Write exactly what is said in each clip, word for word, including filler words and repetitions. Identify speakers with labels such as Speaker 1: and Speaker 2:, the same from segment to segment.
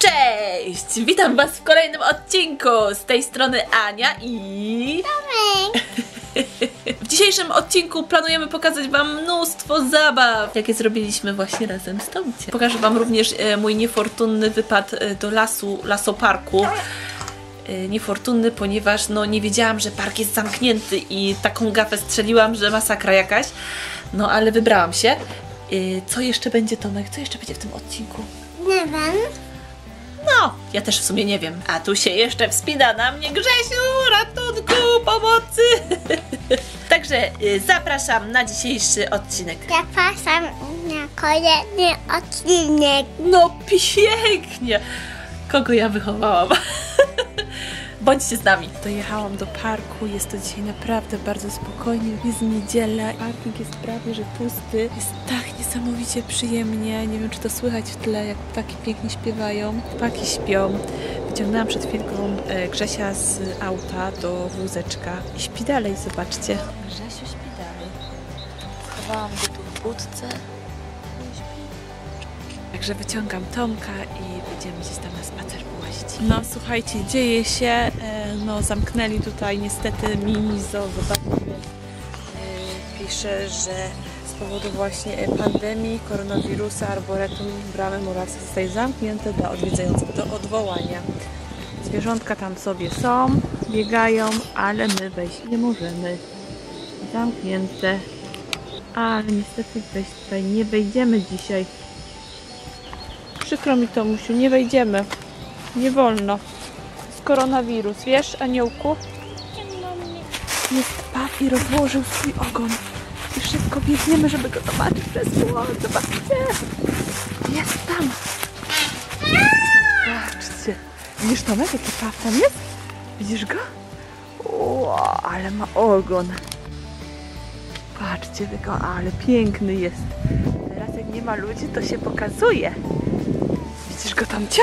Speaker 1: Cześć! Witam Was w kolejnym odcinku. Z tej strony Ania i...
Speaker 2: Tomek!
Speaker 1: W dzisiejszym odcinku planujemy pokazać Wam mnóstwo zabaw, jakie zrobiliśmy właśnie razem z Tomciem. Pokażę Wam również e, mój niefortunny wypad e, do lasu, lasoparku. E, niefortunny, ponieważ no, nie wiedziałam, że park jest zamknięty i taką gafę strzeliłam, że masakra jakaś. No ale wybrałam się. E, co jeszcze będzie, Tomek? Co jeszcze będzie w tym odcinku?
Speaker 2: Nie wiem.
Speaker 1: No, ja też w sumie nie wiem. A tu się jeszcze wspina na mnie Grzesiu, ratunku, pomocy. Także y, zapraszam na dzisiejszy odcinek.
Speaker 2: Zapraszam na kolejny odcinek.
Speaker 1: No pięknie. Kogo ja wychowałam? Bądźcie z nami. Dojechałam do parku, jest to dzisiaj naprawdę bardzo spokojnie, jest niedziela, parking jest prawie że pusty, jest tak niesamowicie przyjemnie, nie wiem czy to słychać w tle, jak ptaki pięknie śpiewają, ptaki śpią. Wyciągnęłam przed chwilką e, Grzesia z auta do wózeczka i śpi dalej, zobaczcie. Grzesiu śpi dalej. Schowałam go tu w budce. Także wyciągam Tomka i będziemy gdzieś tam na spacer połazić. No słuchajcie, dzieje się, no zamknęli tutaj niestety mini zoo, zobaczcie, pisze, że z powodu właśnie pandemii, koronawirusa, arboretum Bramy Morawskie zostaje zamknięte dla odwiedzających do odwołania. Zwierzątka tam sobie są, biegają, ale my wejść nie możemy. Zamknięte, ale niestety wejść tutaj nie wejdziemy dzisiaj. Przykro mi to, Musiu, nie wejdziemy. Nie wolno. Jest koronawirus, wiesz, aniołku? Jest paw i rozłożył swój ogon. I szybko biegniemy, żeby go zobaczyć przez błąd. Zobaczcie. Jest tam. Zobaczcie. Widzisz, Tomek, jaki paw tam jest? Widzisz go? O, ale ma ogon. Patrzcie, tylko, ale piękny jest. Teraz jak nie ma ludzi, to się pokazuje. Widzisz go, Tomcia?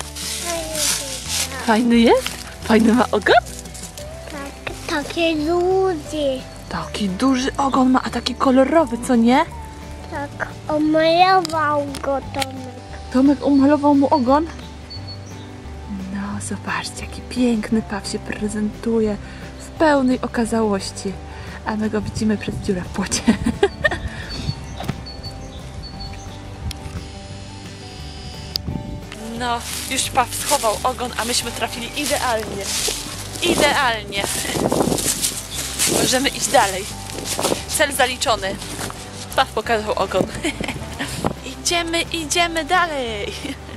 Speaker 1: Fajny jest? Fajny ma ogon?
Speaker 2: Tak, takie duży.
Speaker 1: Taki duży ogon ma, a taki kolorowy, co nie?
Speaker 2: Tak, omalował go Tomek.
Speaker 1: Tomek umalował mu ogon? No, zobaczcie, jaki piękny paw się prezentuje w pełnej okazałości. A my go widzimy przez dziurę w płocie. No, już paw schował ogon, a myśmy trafili idealnie. Idealnie. Możemy iść dalej. Cel zaliczony. Paw pokazał ogon. Idziemy, idziemy dalej.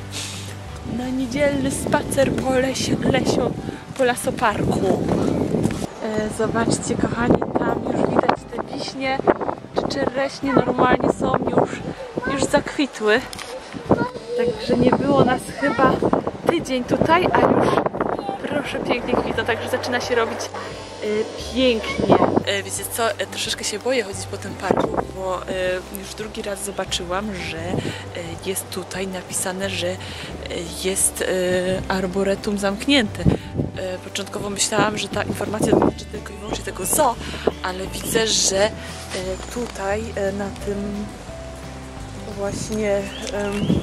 Speaker 1: Na niedzielny spacer po lesie, lesio, po lasoparku. E, zobaczcie, kochani, tam już widać te wiśnie czy czereśnie normalnie są już, już zakwitły. Także nie było nas chyba tydzień tutaj, a już proszę pięknie kwitną, także zaczyna się robić y, pięknie. Y, wiecie co, y, troszeczkę się boję chodzić po tym parku, bo y, już drugi raz zobaczyłam, że y, jest tutaj napisane, że y, jest y, arboretum zamknięte. Y, początkowo myślałam, że ta informacja dotyczy tylko i wyłącznie tego zoo, ale widzę, że y, tutaj y, na tym właśnie y,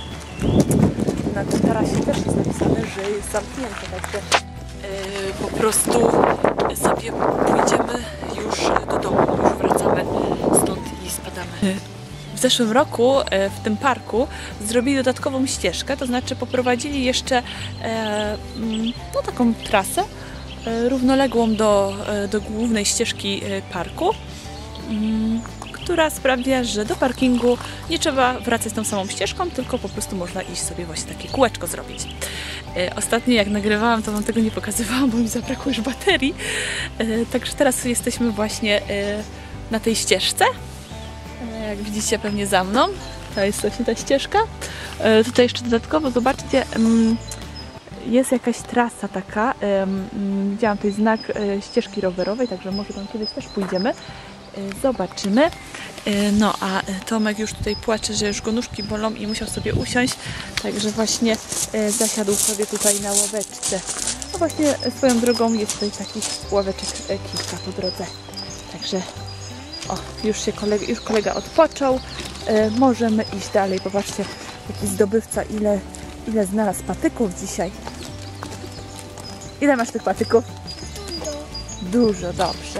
Speaker 1: na tym tarasie też jest napisane, że jest zamknięte, także yy, po prostu sobie pójdziemy już do domu, już wracamy stąd i spadamy. W zeszłym roku e, w tym parku zrobili dodatkową ścieżkę, to znaczy poprowadzili jeszcze e, no, taką trasę e, równoległą do, e, do głównej ścieżki e, parku. Mm. która sprawia, że do parkingu nie trzeba wracać tą samą ścieżką, tylko po prostu można iść sobie właśnie takie kółeczko zrobić. E, ostatnio jak nagrywałam, to wam tego nie pokazywałam, bo mi zabrakło już baterii. E, także teraz jesteśmy właśnie e, na tej ścieżce. E, jak widzicie pewnie za mną. To jest właśnie ta ścieżka. E, tutaj jeszcze dodatkowo, zobaczcie, mm, jest jakaś trasa taka. E, widziałam tutaj znak e, ścieżki rowerowej, także może tam kiedyś też pójdziemy. Zobaczymy. No a Tomek już tutaj płacze, że już go nóżki bolą i musiał sobie usiąść, także właśnie zasiadł sobie tutaj na ławeczce. No właśnie swoją drogą jest tutaj takich ławeczek kilka po drodze. Także o, już się kolega, już kolega odpoczął. Możemy iść dalej. Popatrzcie, jaki zdobywca, ile Ile znalazł patyków dzisiaj? Ile masz tych patyków? Dużo, dobrze.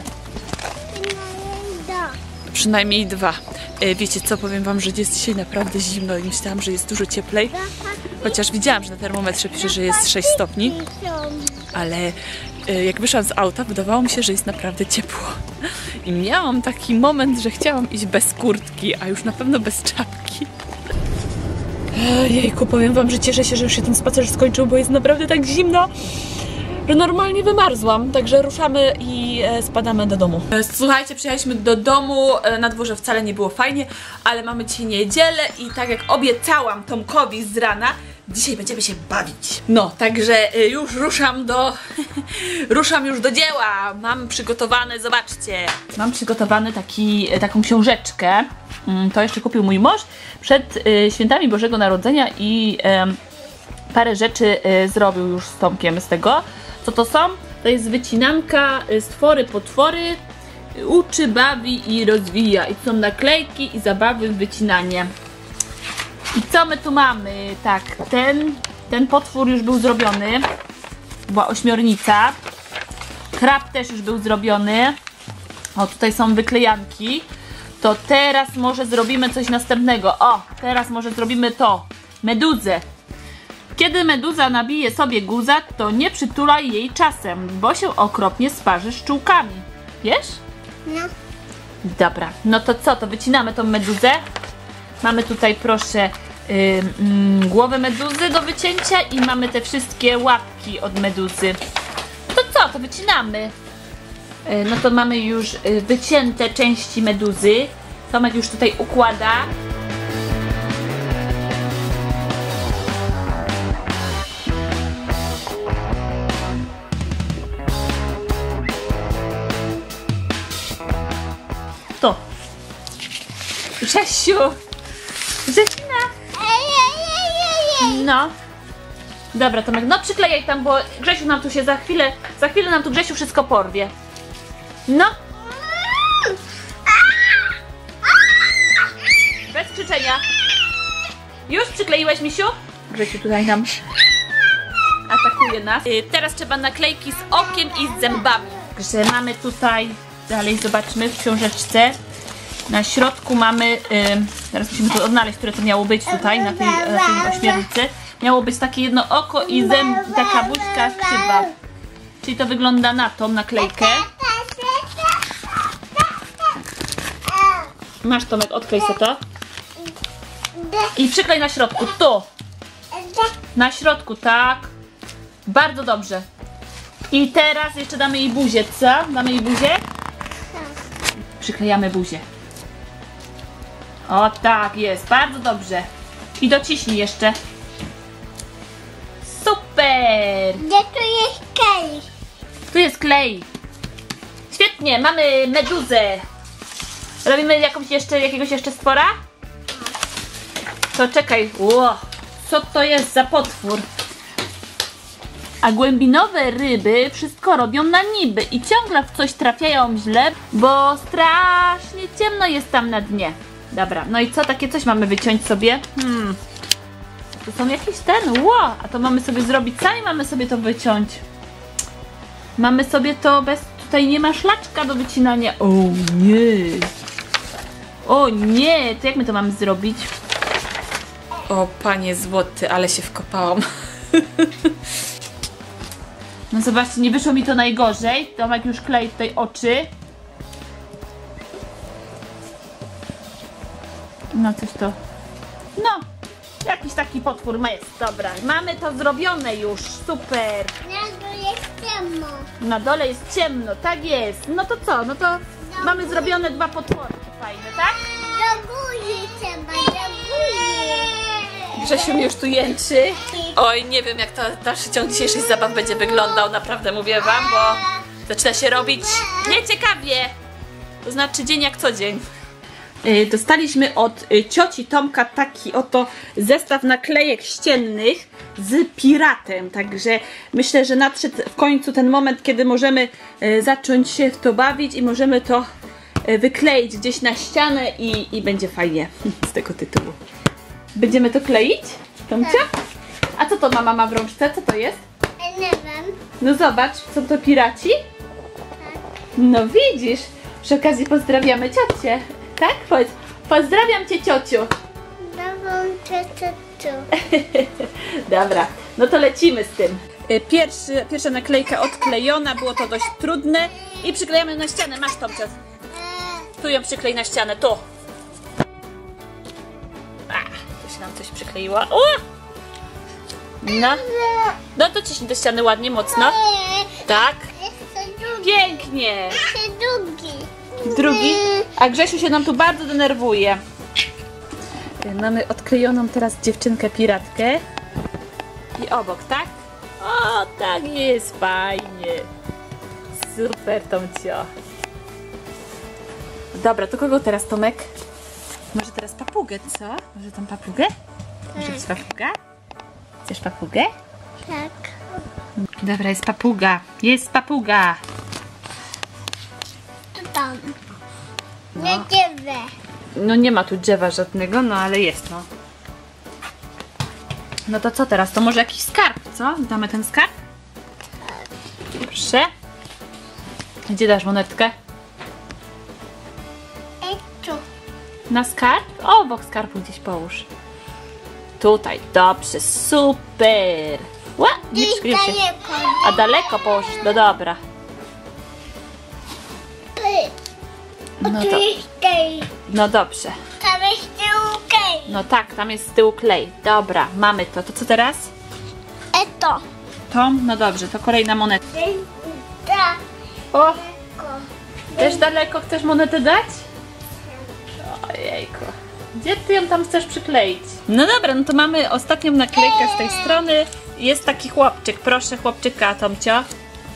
Speaker 1: Przynajmniej dwa. E, wiecie co, powiem wam, że jest dzisiaj naprawdę zimno i myślałam, że jest dużo cieplej. Chociaż widziałam, że na termometrze pisze, że jest sześć stopni. Ale e, jak wyszłam z auta, wydawało mi się, że jest naprawdę ciepło. I miałam taki moment, że chciałam iść bez kurtki, a już na pewno bez czapki. Jejku, powiem wam, że cieszę się, że już się ten spacer skończył, bo jest naprawdę tak zimno, że normalnie wymarzłam. Także ruszamy i e, spadamy do domu. Słuchajcie, przyjechaliśmy do domu, e, na dworze wcale nie było fajnie, ale mamy dzisiaj niedzielę i tak jak obiecałam Tomkowi z rana, dzisiaj będziemy się bawić. No, także e, już ruszam do... ruszam już do dzieła. Mam przygotowane, zobaczcie. Mam przygotowany taki, e, taką książeczkę. Mm, to jeszcze kupił mój mąż przed e, świętami Bożego Narodzenia i e, parę rzeczy e, zrobił już z Tomkiem z tego. Co to są? To jest wycinanka stwory, potwory, uczy, bawi i rozwija. I to są naklejki i zabawy w wycinanie. I co my tu mamy? Tak, ten, ten potwór już był zrobiony. Była ośmiornica. Krab też już był zrobiony. O, tutaj są wyklejanki. To teraz może zrobimy coś następnego. O, teraz może zrobimy to. Meduzę. Kiedy meduza nabije sobie guza, to nie przytulaj jej czasem, bo się okropnie sparzy szczółkami. Wiesz?
Speaker 2: No.
Speaker 1: Dobra, no to co, to wycinamy tą meduzę. Mamy tutaj, proszę, yy, yy, głowę meduzy do wycięcia i mamy te wszystkie łapki od meduzy. To co, to wycinamy. Yy, no to mamy już yy, wycięte części meduzy. Tomek już tutaj układa. To. Grzesiu! Grzesina! No. Dobra, Tomek, no przyklejaj tam, bo Grzesiu nam tu się za chwilę, za chwilę nam tu Grzesiu wszystko porwie. No. Bez krzyczenia. Już przykleiłeś, misiu? Grzesiu tutaj nam atakuje nas. Yy, teraz trzeba naklejki z okiem i z zębami. Także mamy tutaj, dalej zobaczmy w książeczce. Na środku mamy, yy, teraz musimy tu odnaleźć, które to miało być tutaj, na tej, na tej ośmiornicy. Miało być takie jedno oko i zęb, taka buźka krzywa. Czyli to wygląda na tą naklejkę. Masz, Tomek, odklej sobie to. I przyklej na środku, tu. Na środku, tak. Bardzo dobrze. I teraz jeszcze damy jej buzię, co? Damy jej buzię? Przyklejamy buzię. O tak, jest, bardzo dobrze. I dociśnij jeszcze. Super!
Speaker 2: Gdzie tu jest klej?
Speaker 1: Tu jest klej. Świetnie, mamy meduzę. Robimy jakąś jeszcze, jakiegoś jeszcze stwora? To czekaj. Ło, co to jest za potwór? A głębinowe ryby wszystko robią na niby i ciągle w coś trafiają źle, bo strasznie ciemno jest tam na dnie. Dobra, no i co? Takie coś mamy wyciąć sobie? Hmm. To są jakieś ten, ło, a to mamy sobie zrobić, sami mamy sobie to wyciąć. Mamy sobie to bez, tutaj nie ma szlaczka do wycinania. O nie. O nie, to jak my to mamy zrobić? O panie złoty, ale się wkopałam. No zobaczcie, nie wyszło mi to najgorzej. Tomek już klei tutaj oczy. No coś to... No, jakiś taki potwór jest, dobra. Mamy to zrobione już, super.
Speaker 2: Na dole jest ciemno.
Speaker 1: Na dole jest ciemno, tak jest. No to co, no to no, mamy zrobione dwa potwory fajne, tak?
Speaker 2: Do góry trzeba, do góry.
Speaker 1: Grzesiu mi już tu jęczy. Oj, nie wiem jak to dalszy ciąg dzisiejszych zabaw będzie wyglądał, naprawdę mówię wam, bo zaczyna się robić nieciekawie. To znaczy dzień jak co dzień. Dostaliśmy od cioci Tomka taki oto zestaw naklejek ściennych z piratem, także myślę, że nadszedł w końcu ten moment, kiedy możemy zacząć się w to bawić i możemy to wykleić gdzieś na ścianę i, i będzie fajnie z tego tytułu. Będziemy to kleić, Tomcia? A co to mama ma w rączce? Co to jest?
Speaker 2: Nie wiem.
Speaker 1: No zobacz, są to piraci?
Speaker 2: Tak.
Speaker 1: No widzisz, przy okazji pozdrawiamy ciocię, tak? Powiedz, pozdrawiam cię ciociu.
Speaker 2: Dawam cię tu.
Speaker 1: Dobra, no to lecimy z tym. Pierwszy, pierwsza naklejka odklejona, było to dość trudne i przyklejamy na ścianę. Masz Tomcio, tu ją przyklej na ścianę, tu. A, tu się nam coś przykleiło. O! No, no to ciśnij do ściany ładnie, mocno. Tak,
Speaker 2: Jeszcze drugi.
Speaker 1: pięknie.
Speaker 2: Jeszcze drugi.
Speaker 1: Drugi, a Grzesiu się nam tu bardzo denerwuje. Mamy odklejoną teraz dziewczynkę piratkę. I obok, tak? O, tak jest, fajnie. Super, Tomcio. Dobra, to kogo teraz, Tomek? Może teraz papugę, co? Może tą papugę? Może być papuga? Chcesz papugę?
Speaker 2: Tak.
Speaker 1: Dobra, jest papuga. Jest papuga.
Speaker 2: Tu tam. Nie dziewię.
Speaker 1: No nie ma tu drzewa żadnego, no ale jest, no. No to co teraz? To może jakiś skarb, co? Damy ten skarb? Proszę. Gdzie dasz monetkę?
Speaker 2: I tu.
Speaker 1: Na skarb? O, obok skarbu gdzieś połóż. Tutaj, dobrze, super. Ła, nie przykryj się.
Speaker 2: Daleko.
Speaker 1: A daleko połóż, no dobra. No
Speaker 2: Tu
Speaker 1: to,
Speaker 2: jest tej.
Speaker 1: no dobrze.
Speaker 2: Tam jest drugi.
Speaker 1: No tak, tam jest z tyłu klej. Dobra, mamy to. To co teraz?
Speaker 2: E to.
Speaker 1: To? No dobrze, to kolejna moneta.
Speaker 2: Tak.
Speaker 1: O, też daleko chcesz monetę dać? Ojejku. Gdzie ty ją tam chcesz przykleić? No dobra, no to mamy ostatnią naklejkę z tej strony. Jest taki chłopczyk. Proszę chłopczyka, Tomcio.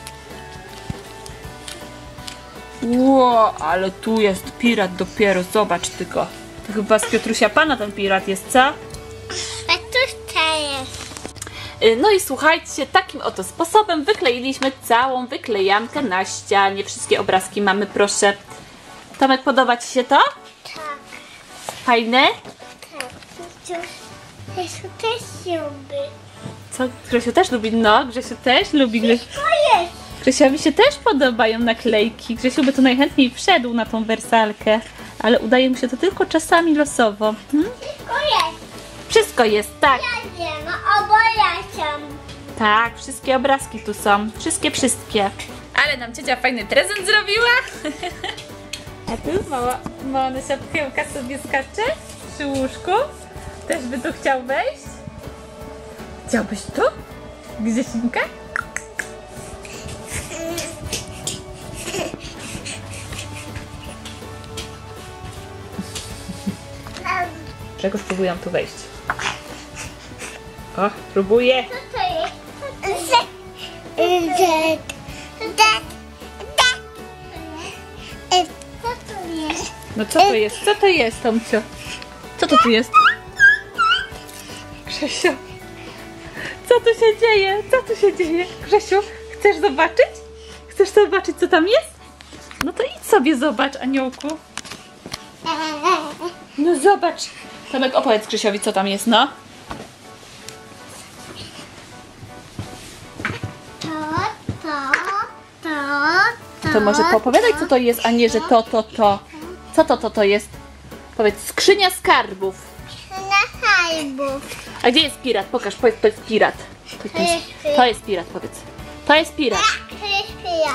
Speaker 1: Ło, ale tu jest pirat dopiero. Zobacz tylko. To chyba z Piotrusia Pana ten pirat jest, co?
Speaker 2: A tu to jest.
Speaker 1: No i słuchajcie, takim oto sposobem wykleiliśmy całą wyklejankę na ścianie. Wszystkie obrazki mamy, proszę. Tomek, podoba Ci się to?
Speaker 2: Tak.
Speaker 1: Fajne?
Speaker 2: Tak. Grzesiu też lubi.
Speaker 1: Co? Grzesiu też lubi? No, Grzesiu też lubi. Grze...
Speaker 2: To jest.
Speaker 1: Grzesiowi się też podobają naklejki. Grzesiu by to najchętniej wszedł na tą wersalkę, ale udaje mu się to tylko czasami losowo. Hmm?
Speaker 2: To jest.
Speaker 1: Wszystko jest, tak.
Speaker 2: Ja nie ma oboje.
Speaker 1: Tak, wszystkie obrazki tu są. Wszystkie, wszystkie. Ale nam ciocia fajny prezent zrobiła. A tu mała, mała nasiadkiełka sobie skacze przy łóżku. Też by tu chciał wejść. Chciałbyś tu? Grzesinka? Czegoś próbują tu wejść. O, próbuję.
Speaker 2: Co to jest? Co to jest? Co to jest?
Speaker 1: No co to jest? Co to jest, Tomcio? Co to tu jest? Grzesiu, co tu się dzieje? Co tu się dzieje? Grzesiu, chcesz zobaczyć? Chcesz zobaczyć, co tam jest? No to idź sobie zobacz, aniołku. No zobacz. Tomek, opowiedz Grzesiowi, co tam jest, no.
Speaker 2: To, to, to, to.
Speaker 1: To może popowiadaj, co to jest, a nie, że to, to, to. Co to, to, to jest? Powiedz, skrzynia skarbów.
Speaker 2: Na hajbów.
Speaker 1: A gdzie jest pirat? Pokaż, powiedz, to jest pirat. To, to, jest, to jest pirat, powiedz. To jest pirat.
Speaker 2: To jest pija.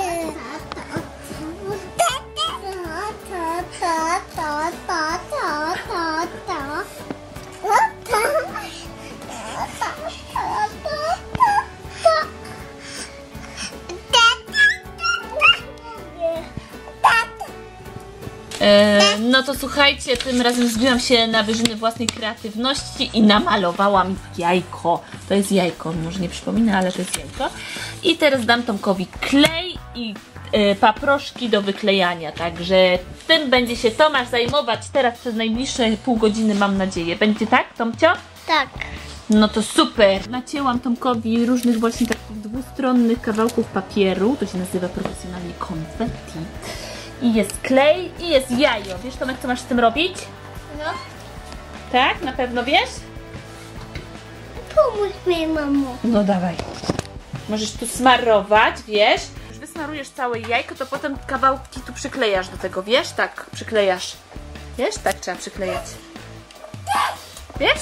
Speaker 1: E, no to słuchajcie, tym razem zbiłam się na wyżyny własnej kreatywności i namalowałam jajko. To jest jajko, może nie przypomina, ale to jest jajko. I teraz dam Tomkowi klej i e, paproszki do wyklejania, także tym będzie się Tomasz zajmować teraz przez najbliższe pół godziny, mam nadzieję. Będzie tak, Tomcio?
Speaker 2: Tak.
Speaker 1: No to super! Nacięłam Tomkowi różnych właśnie takich dwustronnych kawałków papieru, to się nazywa profesjonalnie konfetti. I jest klej i jest jajo. Wiesz, Tomek, co masz z tym robić?
Speaker 2: No.
Speaker 1: Tak? Na pewno wiesz?
Speaker 2: pomóż mi, mamo.
Speaker 1: No dawaj. Możesz tu smarować, wiesz? Już wysmarujesz całe jajko, to potem kawałki tu przyklejasz do tego, wiesz? Tak, przyklejasz. Wiesz? Tak trzeba przyklejać. Wiesz?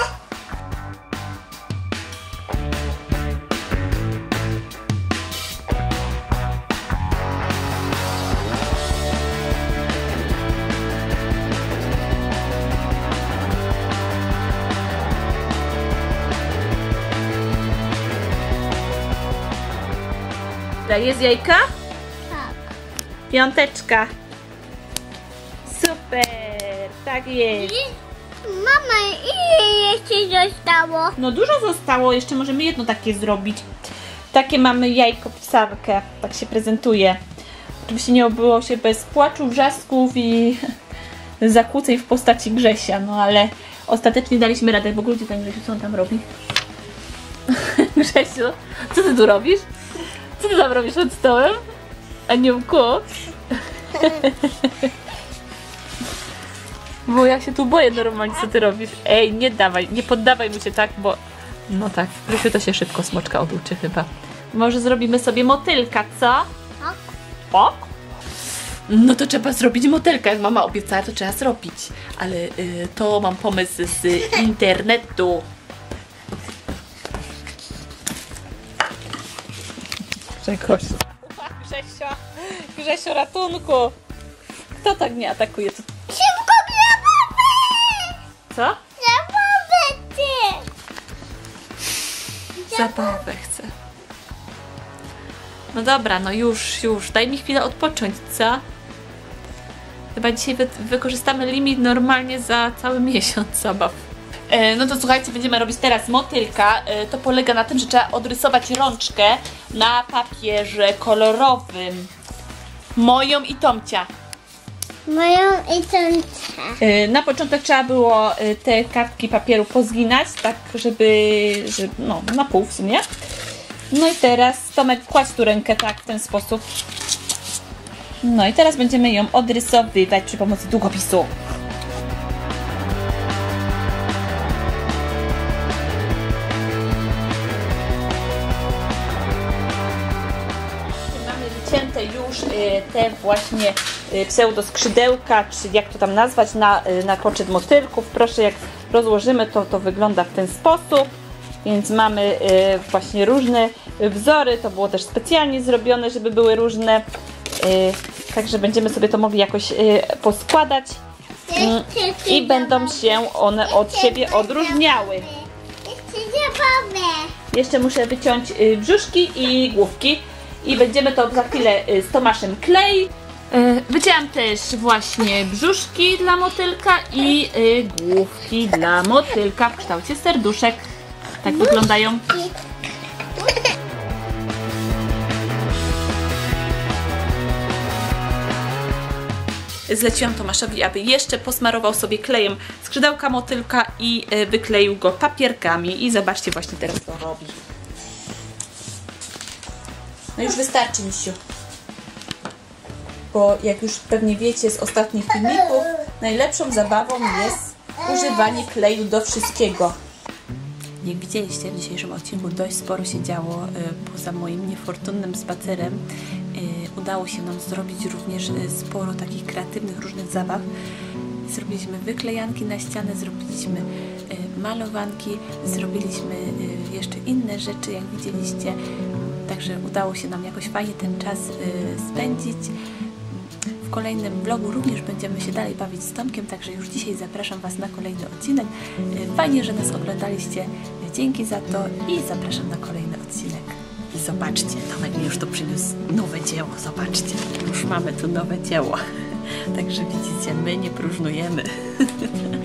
Speaker 1: Jest jajka?
Speaker 2: Tak.
Speaker 1: Piąteczka. Super, tak jest.
Speaker 2: Mama, ile jeszcze zostało?
Speaker 1: No dużo zostało, jeszcze możemy jedno takie zrobić. Takie mamy jajko pisarkę, tak się prezentuje. Oczywiście nie obyło się bez płaczu, wrzasków i zakłóceń w postaci Grzesia, no ale ostatecznie daliśmy radę. W ogóle gdzie ten Grzesiu, co on tam robi? Grzesiu, co ty tu robisz? Co ty tam robisz pod stołem? Aniołku? Bo ja się tu boję normalnie, co ty robisz. Ej, nie dawaj, nie poddawaj mu się tak, bo... No tak, Grzesiu to się szybko smoczka oduczy chyba. Może zrobimy sobie motylka, co?
Speaker 2: Tak.
Speaker 1: O? No to trzeba zrobić motylka, jak mama obiecała, to trzeba zrobić. Ale y, to mam pomysł z internetu. Czegoś. Grzesio, Grzesio, ratunku. Kto tak mnie atakuje? Co?
Speaker 2: Szybko zabawę!
Speaker 1: Co?
Speaker 2: Zabawę ty!
Speaker 1: Zabawę chcę. No dobra, no już, już. Daj mi chwilę odpocząć, co? Chyba dzisiaj wy wykorzystamy limit normalnie za cały miesiąc zabaw. E, no to słuchajcie, będziemy robić teraz motylka. E, to polega na tym, że trzeba odrysować rączkę na papierze kolorowym. Moją i Tomcia.
Speaker 2: Moją i tęczę.
Speaker 1: E, na początek trzeba było e, te kartki papieru pozginać, tak żeby, żeby, no na pół w sumie. No i teraz Tomek kładź tu rękę tak, w ten sposób. No i teraz będziemy ją odrysowywać przy pomocy długopisu. Mamy wycięte już y, te właśnie y, pseudoskrzydełka, czy jak to tam nazwać, na, y, na poczet motylków. Proszę, jak rozłożymy to, to wygląda w ten sposób. Więc mamy y, właśnie różne wzory, to było też specjalnie zrobione, żeby były różne. Y, także będziemy sobie to mogli jakoś y, poskładać y, i będą się one od siebie odróżniały.
Speaker 2: Jeszcze zabawę.
Speaker 1: Jeszcze muszę wyciąć y, brzuszki i główki i będziemy to za chwilę y, z Tomaszem klei. Y, wycięłam też właśnie brzuszki dla motylka i y, główki dla motylka w kształcie serduszek. Tak wyglądają. Zleciłam Tomaszowi, aby jeszcze posmarował sobie klejem skrzydełka motylka i wykleił go papierkami. I zobaczcie, właśnie teraz to robi. No już wystarczy, misiu. Bo jak już pewnie wiecie z ostatnich filmików, najlepszą zabawą jest używanie kleju do wszystkiego. Jak widzieliście, w dzisiejszym odcinku dość sporo się działo. Poza moim niefortunnym spacerem udało się nam zrobić również sporo takich kreatywnych różnych zabaw. Zrobiliśmy wyklejanki na ścianę, zrobiliśmy malowanki, zrobiliśmy jeszcze inne rzeczy, jak widzieliście. Także udało się nam jakoś fajnie ten czas spędzić. W kolejnym vlogu również będziemy się dalej bawić z Tomkiem, także już dzisiaj zapraszam Was na kolejny odcinek. Fajnie, że nas oglądaliście. Dzięki za to i zapraszam na kolejny odcinek. I zobaczcie, Tomek mi już tu przyniósł nowe dzieło. Zobaczcie, już mamy tu nowe dzieło. Także widzicie, my nie próżnujemy.